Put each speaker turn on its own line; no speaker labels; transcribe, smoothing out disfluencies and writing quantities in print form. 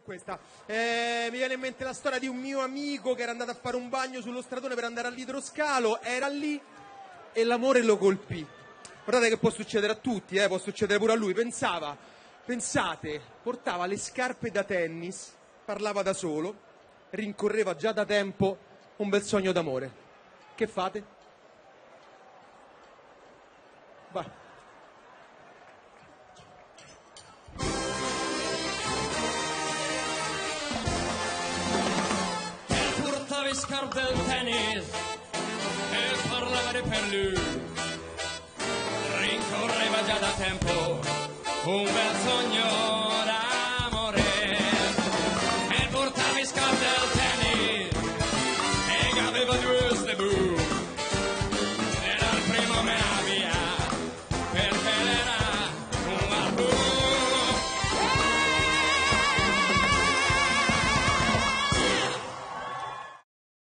questa. Mi viene in mente la storia di un mio amico che era andato a fare un bagno sullo stradone per andare all'idroscalo, era lì e l'amore lo colpì. Guardate che può succedere a tutti, può succedere pure a lui. Pensate, portava le scarpe da tennis, parlava da solo, rincorreva già da tempo un bel sogno d'amore. Che fate? Vai.
Portava le scarpe del tennis e parlava per lui, rincorreva già da tempo un bel sogno